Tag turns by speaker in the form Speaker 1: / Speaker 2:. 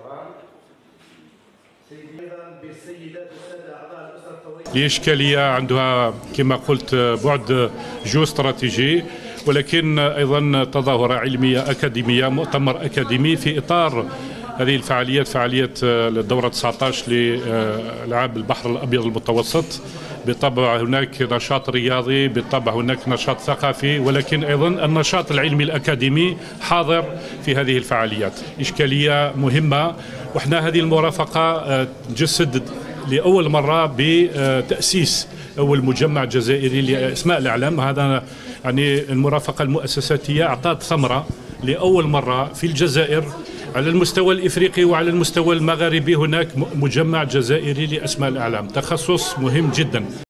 Speaker 1: لإشكالية عندها كما قلت بعد جيوستراتيجي، ولكن أيضا تظاهرة علمية أكاديمية، مؤتمر أكاديمي في إطار هذه الفعاليات، فعالية الدورة 19 لألعاب البحر الأبيض المتوسط. بالطبع هناك نشاط رياضي، بالطبع هناك نشاط ثقافي، ولكن أيضا النشاط العلمي الأكاديمي حاضر في هذه الفعاليات. إشكالية مهمة، وإحنا هذه المرافقة تجسد لأول مرة بتأسيس أول مجمع جزائري لأسماء الأعلام. هذا يعني المرافقة المؤسساتية أعطت ثمرة لأول مرة في الجزائر على المستوى الإفريقي وعلى المستوى المغاربي. هناك مجمع جزائري لأسماء الأعلام، تخصص مهم جدا.